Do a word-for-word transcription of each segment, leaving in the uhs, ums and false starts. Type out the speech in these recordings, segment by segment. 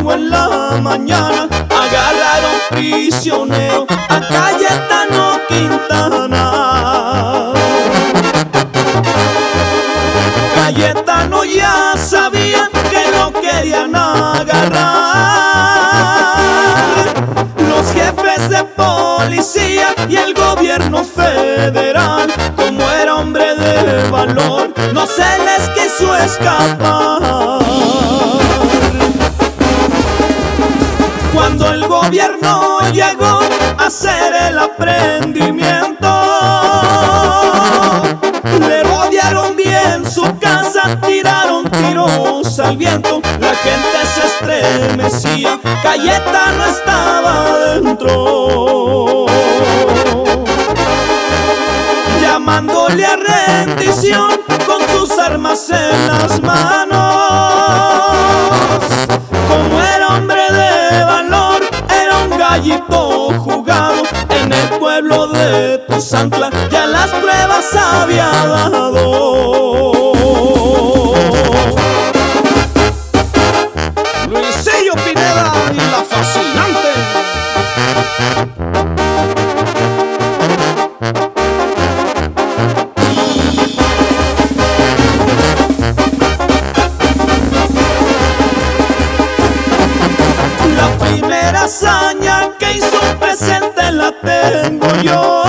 domingo en la mañana agarraron prisionero a Cayetano Quintana. Cayetano ya sabía que lo querían agarrar los jefes de policía y el gobierno federal. Como era hombre de valor, no se les quiso escapar. Cuando el gobierno llegó a hacer el aprendimiento, le rodearon bien su casa, tiraron tiros al viento. La gente se estremecía, Cayetano estaba dentro, llamándole a rendición con sus armas en las manos. Como era hombre de valor, era un gallito jugado. En el pueblo de Tuzantla ya las pruebas había dado. Luisillo Pineda y la fascinante. La primera hazaña que hizo presente la tengo yo.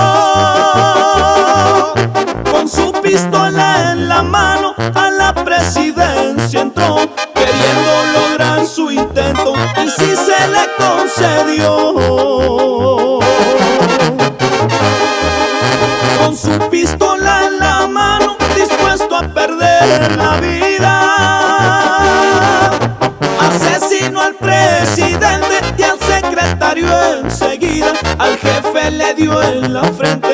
Con su pistola en la mano a la presidencia entró, queriendo lograr su intento, y sí se le concedió. Con su pistola en la mano, dispuesto a perder la vida, asesinó al presidente y al secretario enseguida. Al jefe le dio en la frente